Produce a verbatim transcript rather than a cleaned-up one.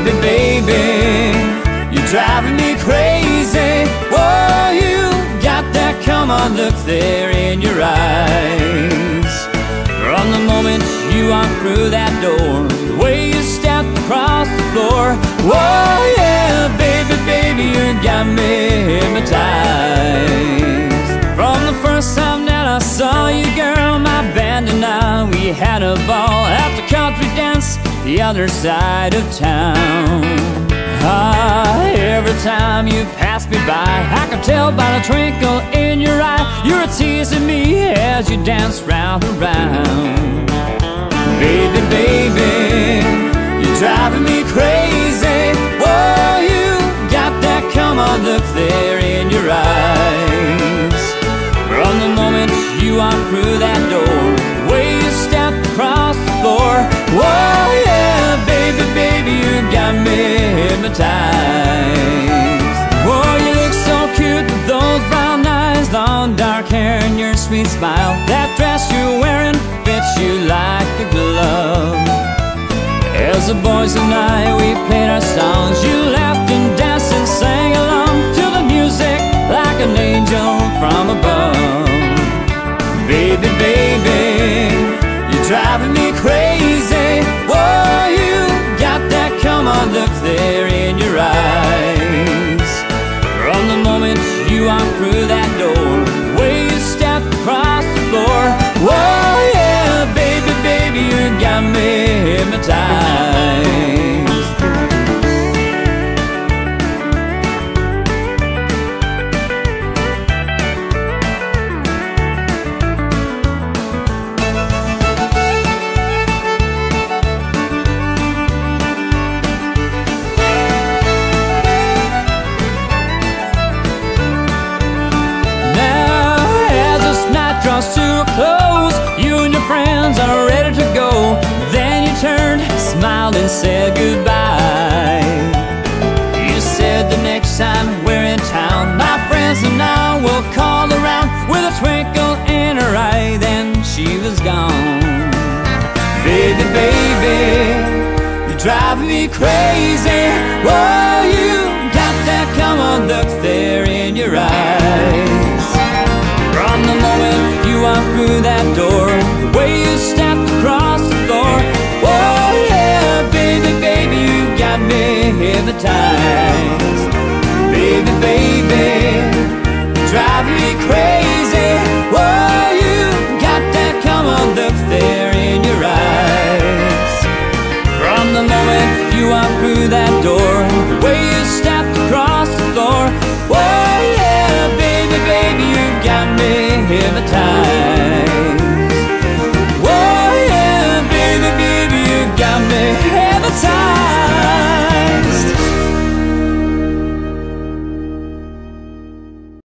Baby, baby, you're driving me crazy. Whoa, you got that come on look there in your eyes. From the moment you walk through that door, the way you step across the floor. Whoa, yeah, baby, baby, you got me hypnotized. From the first time that I saw you, girl, my band and I, we had a ball at the country dance the other side of town. Ah, every time you pass me by, I could tell by the twinkle in your eye, you're teasing me as you dance round and round. Baby, baby, you're driving me crazy. Whoa, you got that come on look there in your eyes. From the moment you walk through that door, the way you step across the floor. Whoa, yeah, baby, baby, you got me hypnotized. Whoa, you look so cute with those brown eyes, long dark hair and your sweet smile. That dress you're wearing fits you like a glove. As the boys and I, we played our songs, you laughed and danced and sang along to the music like an angel from above. Baby, baby, you're driving me crazy. Whoa, you got that come on look there in your eyes. From the moment you walk through that door, the way you step across the floor. Whoa, yeah, baby, baby, you got me hypnotized. Draws to a close, you and your friends are ready to go. Then you turned, smiled and said goodbye. You said the next time we're in town, my friends and I will call around. With a twinkle in her eye, then she was gone. Baby, baby, you're driving me crazy. Whoa, you got that come on look there in your eyes. From the moment you walk through that door, the way you stepped across the floor. Oh yeah, baby, baby, you got me hypnotized. Baby, baby, you're driving me crazy. Oh, you got that come on look there in your eyes. From the moment you walk through that door,